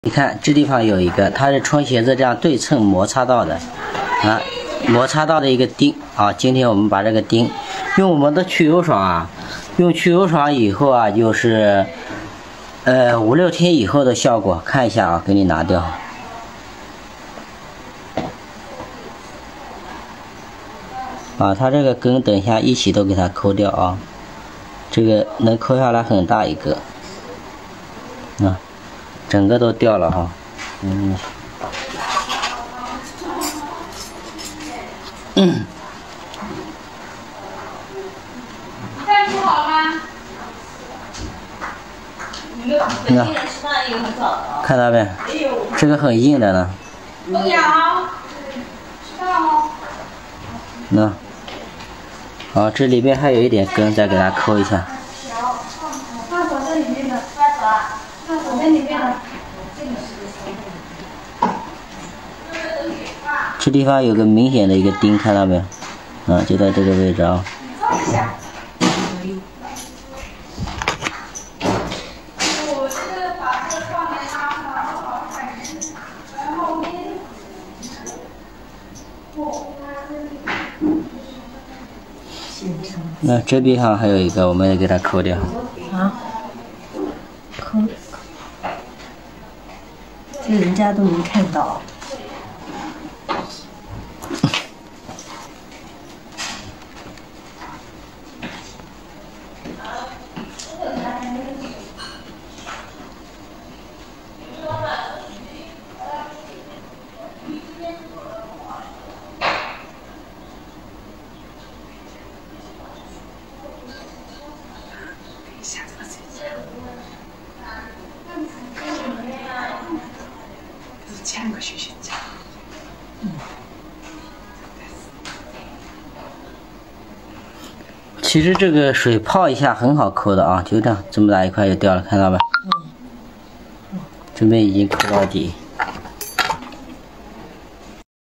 你看这地方有一个，它是穿鞋子这样对称摩擦到的，啊，摩擦到的一个钉啊。今天我们把这个钉用我们的去油爽啊，用去油爽以后啊，就是5、6天以后的效果，看一下啊，给你拿掉。啊，它这个根等一下一起都给它抠掉啊，这个能抠下来很大一个，啊。整个都掉了哈， 大夫好吗？ 看到没？这个很硬的呢。 不痒，知道吗？ 那，好，这里边还有一点根，再给它抠一下。 放手在里面的，放手在里面的。 这地方有个明显的一个钉，看到没有？啊，就在这个位置啊。 我这个把这个放在它上，然后那这边上还有一个，我们也给它抠掉。 啊？抠？这人家都没看到。 签个学习夹。 其实这个水泡一下很好抠的啊，就这样，这么大一块就掉了，看到吧？这边已经抠到底。